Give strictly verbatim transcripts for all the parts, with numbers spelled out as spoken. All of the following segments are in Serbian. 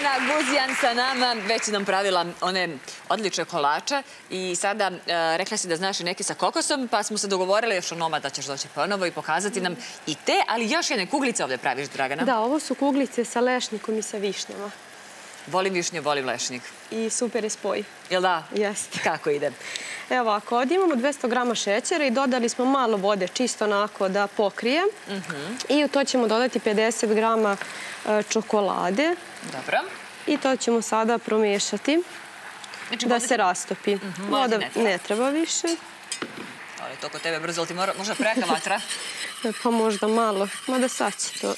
Dragana Guzijan sa nama, već nam pravila one odlične kolače i sada rekla si da znaš i neki sa kokosom, pa smo se dogovorili još o noma da ćeš doći ponovo i pokazati nam i te, ali još jedne kuglice ovdje praviš, Dragana. Da, ovo su kuglice sa lešnikom i sa višnjama. Volim višnje, volim lešnik. I super je spoj. Jel da? Jeste. Kako ide? Evo ovako, ovdje imamo dvesta grama šećera i dodali smo malo vode, čisto onako da pokrije. I u to ćemo dodati pedeset grama čokolade. Dobro. I to ćemo sada promiješati da se rastopi. Voda ne treba više. Ali to kod tebe brzo, ali ti možda preka vatra? Pa možda malo, mada sad će to...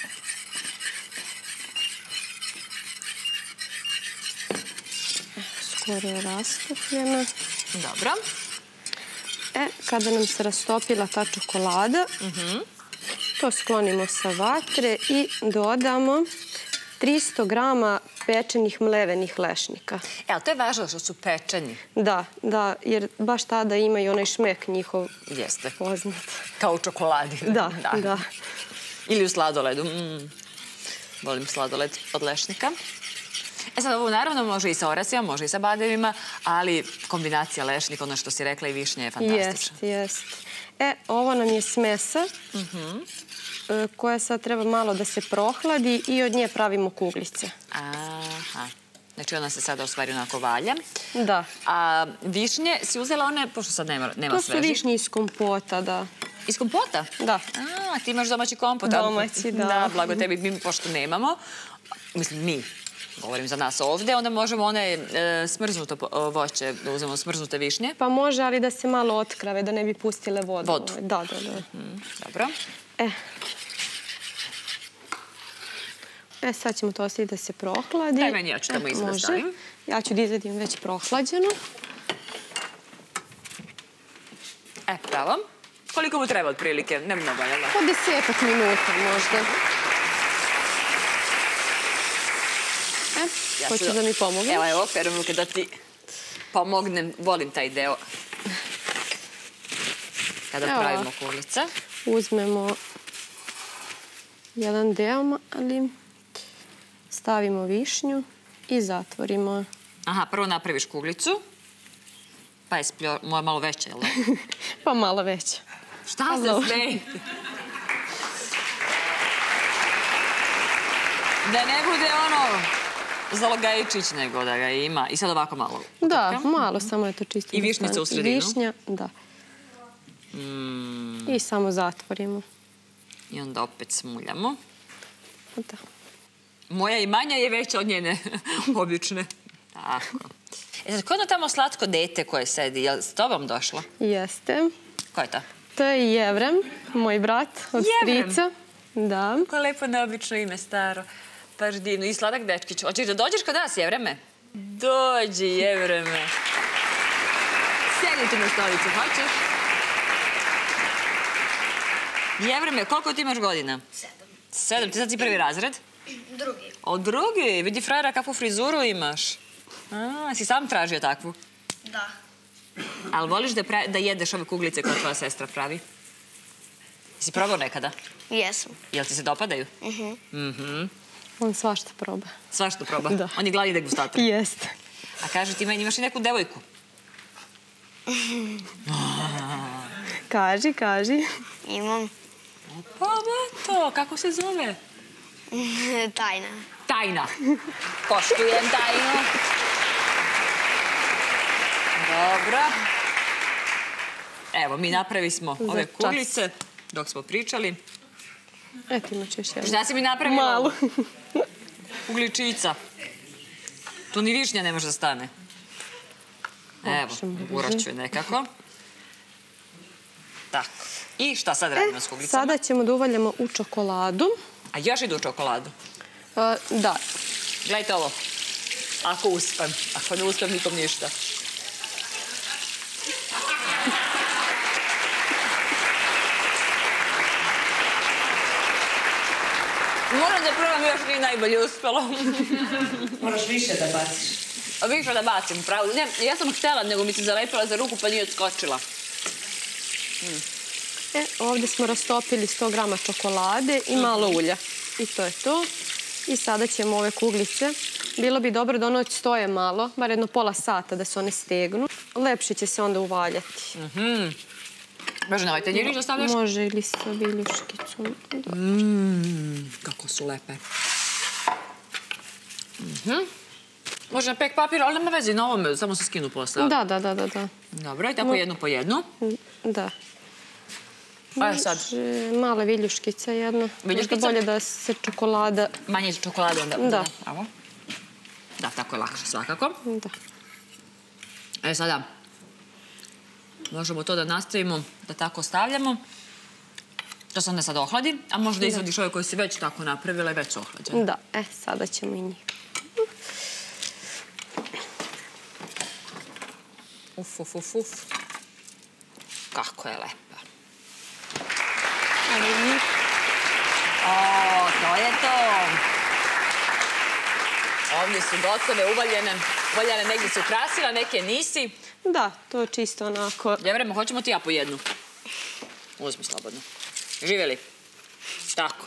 Skoro je rastopljena. Dobro. E, kada nam se rastopila ta čokolada, to sklonimo sa vatre i dodamo tristo grama pečenih mlevenih lešnika. E, ali to je važno što su pečeni. Da, da, jer baš tada ima i onaj šmek njihov Jeste. poznat. Kao u čokoladi. Da, da. Ili u sladoledu. Volim sladoled od lešnika. E sad, ovo naravno može i sa orasima, može i sa bademima, ali kombinacija lešnika, ono što si rekla i višnje, je fantastična. Jest, jest. E, ovo nam je smesa koja sad treba malo da se prohladi i od nje pravimo kuglice. Aha. Znači ona se sada u stvari onako valja. Da. A višnje si uzela one, pošto sad nema svežih? To su višnje iz kompota, da. Iz kompota? Da. A, ti imaš domaći kompot. Domaći, da. Da, blago tebi, mi pošto nemamo, mislim mi, govorim za nas ovdje, onda možemo one smrznuto voće, da uzmemo smrznute višnje. Pa može, ali da se malo otkrave, da ne bi pustile vodu. Vodu? Da, da, da. Dobro. E. E, sad ćemo to ostaviti da se prohladi. Daj meni, ja ću tamo izgled stavim. Ja ću da izvedim već prohlađeno. E, pravo. Koliko mu treba otprilike? Ne mnogo, jel da? Po desetak minuta možda. E, hoću da mi pomogne. Evo, evo, perom ruke da ti pomognem. Volim taj deo. Kada pravimo kuglice. Uzmemo jedan deo, ali stavimo višnju i zatvorimo. Aha, prvo napraviš kuglicu, pa je moja malo veća, jel da? Pa malo veća. Šta se smejete? Da ne bude ono zalogajčić, nego da ga ima. I sad ovako malo. Da, malo, samo je to čisto. I višnjica u sredinu? Višnja, da. I samo zatvorimo. I onda opet smuljamo. Da. Moja i manja je veća od njene obične. Tako. E sad, ko je ono tamo slatko dete koje sedi? Je li s tobom došlo? Jeste. Ko je to? To je Jevrem, moj brat od strica. Da. Koje lepo neobično ime, staro. Baš divno. I sladak dečkić. Hoćeš da dođeš kod nas, Jevreme? Dođi, Jevreme. Sedi tu na stolicu, hoćeš? Jevreme, koliko ti imaš godina? Sedam. Sedam. Ti sad si prvi razred? Drugi. O, drugi? Vidi, frajera, kakvu frizuru imaš. A, si sam tražio takvu? Da. Ali voliš da jedeš ove kuglice koje tvoja sestra pravi? Si probao nekada? Jesam. Jel ti se dopadaju? Mhm. On svašta proba. Svašta proba? Da. On je glavni degustator? Jeste. A kaže ti meni, imaš i neku devojku? Kaži, kaži. Imam. Pa to, kako se zove? Tajna. Tajna. Poštujem tajnu. Dobro. Evo, mi napravi smo ove kuglice dok smo pričali. Eto, imaš još jedno. Šta si mi napravila? Malu. Kugličica. Tu ni višnja ne može da stane. Evo, uraću je nekako. Tako. I šta sad radimo s kuglicama? Sada ćemo da uvaljamo u čokoladu. A još idu u čokoladu? Da. Gledajte ovo. Ako uspem. Ako ne uspem, nikom ništa. Moram da probam, još nije najbolje uspjelo. Moraš više da baciš. Više da bacim, pravo. Ne, ja sam htjela, nego mi se zalepila za ruku pa nije odskočila. E, ovdje smo rastopili sto grama čokolade i malo ulja. I to je to. I sada ćemo ove kuglice. Bilo bi dobro da ono stoje malo, bar jedno pola sata da se one stegnu. Lepše će se onda uvaljati. Može na ovaj tanjirić da stavljaš? Može ili sa viljuškicom. Mmm, kako su lepe. Može na pek papir, ali nema veze, na ovom samo se skinu posle. Da, da, da, da. Dobro, i tako jednu po jednu. Da. A sad? Mala viljuškica jedna. Viljuškica? Možda bolje da se čokolada... Manje čokolade onda. Da. Bravo. Da, tako je lakše svakako. Da. E sada, možemo to da nastavimo, da tako stavljamo. To se onda sad ohladi, a možda izvadiš ove koje si već tako napravila i već su ohlađene. Da, e, sada ćemo i njih. Uf, uf, uf, uf. Kako je lepa. O, to je to. Ovdje su gotove, uvaljene. Uvaljene, negdje su krasila, neke nisi. Da, to je čisto onako... Ljevremo, hoćemo ti ja po jednu. Uzmi slobodno. Živjeli. Tako.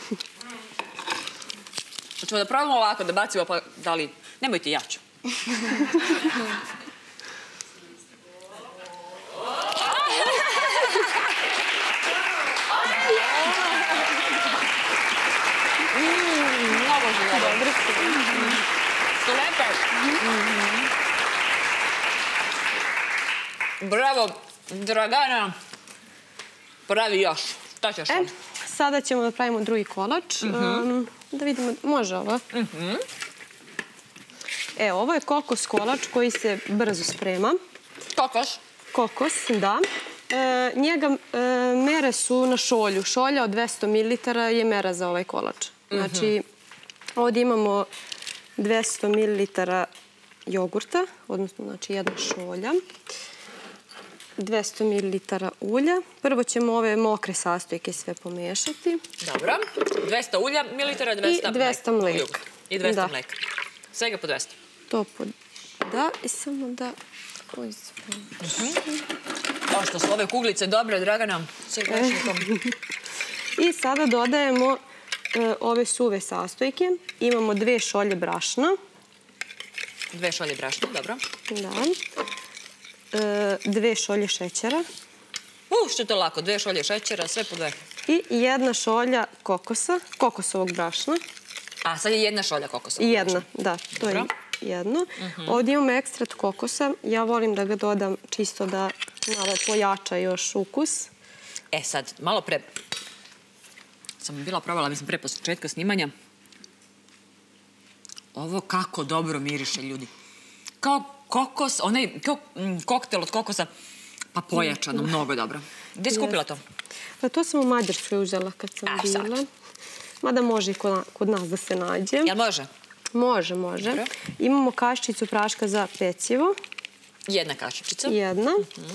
Hoćemo da probamo ovako, da bacimo pa da li... Nemoj ti, ja ću. Mnogo živjeli. Dobro su. Su lepe. Bravo, Dragana. Pravi još. Šta ćeš E, onda? sada ćemo da pravimo drugi kolač. Da vidimo, može ovo. E, ovo je kokos kolač koji se brzo sprema. Kokos. Kokos, da. Njega mere su na šolju. Šolja od dvesta mililitara je mera za ovaj kolač. Znači, ovdje imamo dvesta mililitara jogurta, odnosno znači jedna šolja. dvesta mililitara ulja. Prvo ćemo ove mokre sastojke sve pomešati. Dobro. dvesta ulja, mililitara, dvesta I dvesta mleka. I dvesta mleka. Svega po dvesta. To po... Da, i samo da... Kao što su ove kuglice dobre, Dragana. Sve grešnikom. I sada dodajemo ove suve sastojke. Imamo dve šolje brašna. Dve šolje brašna, dobro. Da. Dve šolje šećera. Uh, što je to lako. Dve šolje šećera, sve po dve. I jedna šolja kokosa, kokosovog brašna. A, sad je jedna šolja kokosovog brašna. Jedna, da, to je jedno. Ovdje imamo ekstrat kokosa. Ja volim da ga dodam čisto da malo pojača još ukus. E sad, malo pre... Sam bila probala, mislim, pre početka snimanja. Ovo kako dobro miriše, ljudi. Kao kokos, onaj koktel od kokosa, pa pojačano, mnogo dobro. Gdje si kupila to? To sam u Mađarskoj uzela kad sam bila. Mada može i kod nas da se nađe. Jel može? Može, može. Imamo kašičicu praška za pecivo. Jedna kašičica. Jedna.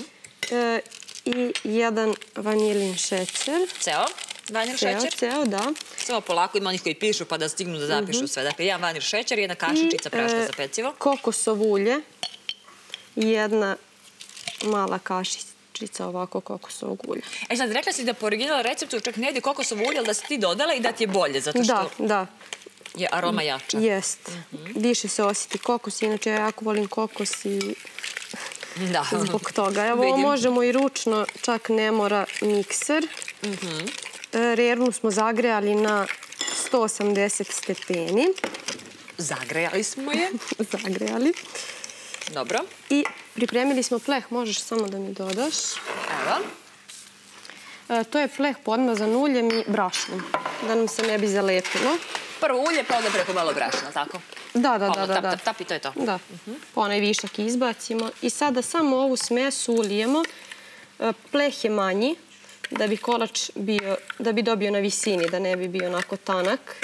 I jedan vanilin šećer. Ceo? Vanil šećer? Ceo, da. Samo polako, ima onih koji pišu pa da stignu da zapišu sve. Dakle, jedan vanil šećer, jedna kašičica praška za pecivo. Kokosovo ulje. Jedna mala kašičica ovako kokosovog ulja. E sad, rekla si da po originalnom receptu čak ne ide kokosovo ulje, ali da si ti dodala i da ti je bolje, zato što da, je aroma jača. Jest. Više se osjeti kokos, inače ja jako volim kokos i zbog toga. Evo, ovo možemo i ručno, čak ne mora mikser. Rernu smo zagrejali na sto osamdeset stepeni. Zagrejali smo je. Zagrejali. Dobro. I pripremili smo pleh, možeš samo da mi dodaš. Evo. To je pleh podmazan uljem i brašnom, da nam se ne bi zalepilo. Prvo ulje, pa onda preko malo brašna, tako? Da, da, da. Tap, tap, tap i to je to. Da, pa onaj višak izbacimo. I sada samo ovu smesu ulijemo. Pleh je manji, da bi kolač bio, da bi dobio na visini, da ne bi bio onako tanak.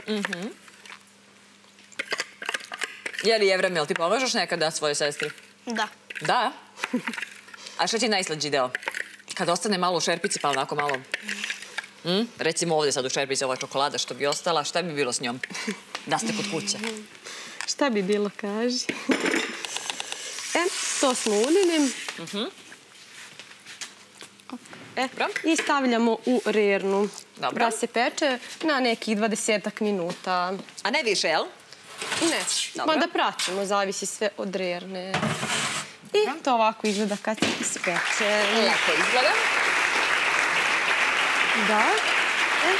Jeli, Jevrem, jel ti pomažeš nekada svojoj sestri? Da. Da? A šta ti je najslađi deo? Kad ostane malo u šerpici, pa onako malo... Recimo ovdje sad u šerpici ova čokolada što bi ostala, šta bi bilo s njom? Da ste kod kuće. Šta bi bilo, kaži. E, to smo ulili. E, i stavljamo u rernu. Dobro. Da se peče na nekih dvadesetak minuta. A ne više, jel? Ne, Dobro. ma da pratimo, zavisi sve od rerne. I to ovako izgleda kad se ispeče. Lepo izgleda. Da. E,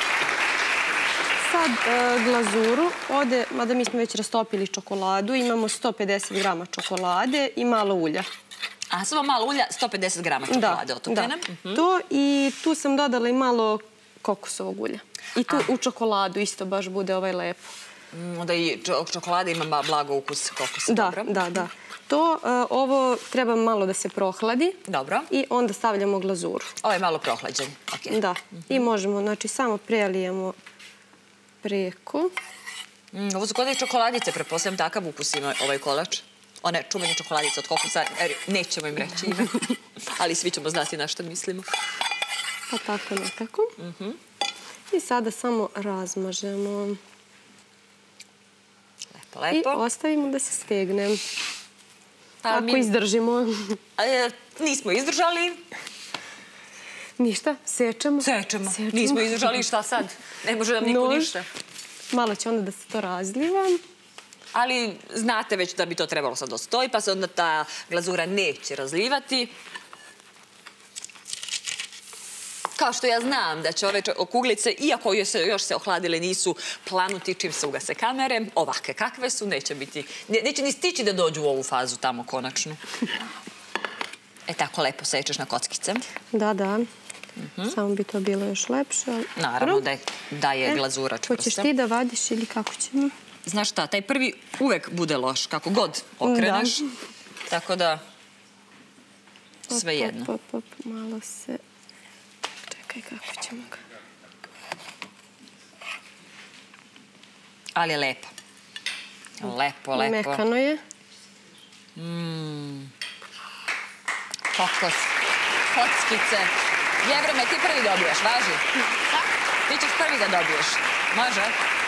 sad e, glazuru ode, mada mi smo već rastopili čokoladu, imamo sto pedeset grama čokolade i malo ulja. A samo malo ulja, sto pedeset grama čokolade otopljene. Da, to i tu sam dodala i malo kokosovog ulja. I tu u čokoladu isto baš bude ovaj lepo. Onda i čokolada ima blago ukus kokosa. Da, da, da. To, ovo treba malo da se prohladi. Dobro. I onda stavljamo glazuru. Ovo je malo prohlađen. Da. I možemo, znači, samo prelijemo preko. Ovo su kod i čokoladice, pretpostavljam takav ukus ima ovaj kolač. One čuvene čokoladice od kokosa, nećemo im reći ime, ali svi ćemo znati na što mislimo. Pa tako nekako. I sada samo razmažemo. Lepo, lepo. I ostavimo da se stegne. Ako izdržimo. Nismo izdržali. Ništa, sečemo. Sečemo. Nismo izdržali, šta sad? Ne može nam niko ništa. Malo će onda da se to razliva. Ali znate već da bi to trebalo sad da stoji, pa se onda ta glazura neće razlivati. Kao što ja znam da će ove kuglice, iako još se ohladile, nisu planuti čim se ugase kamere, ovakve kakve su, neće biti, neće ni stići da dođu u ovu fazu tamo konačnu. E tako lepo sečeš na kockice. Da, da. Samo bi to bilo još lepše. Naravno da je glazura čvrsta. Hoćeš ti da vadiš ili kako ćemo? Znaš šta, taj prvi uvek bude loš, kako god okreneš. Tako da, sve jedno. Pop, pop, malo se... Čekaj, kako ćemo ga... Ali je lepo. Lepo, lepo. Mekano je. Kokos. Kockice. Jevreme, ti prvi dobiješ, važi? Ti ćeš prvi da dobiješ. Može?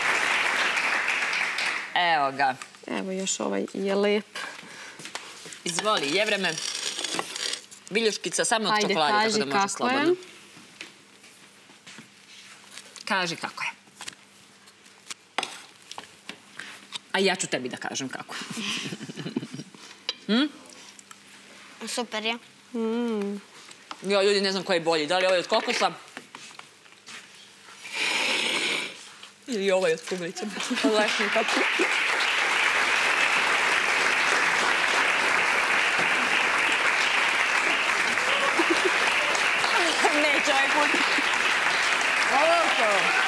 Evo ga. Evo još ovaj je lep. Izvoli, Jevreme. Viljuškica samo od čokolade, tako da može slobodno. Kaži kako je. A ja ću tebi da kažem kako je. Super je. Ja, ljudi, ne znam koji je bolji. Da li ovaj od kokosa? Ili ovaj od kuglice? Lešnji kako. Neće ovaj put. Ovako.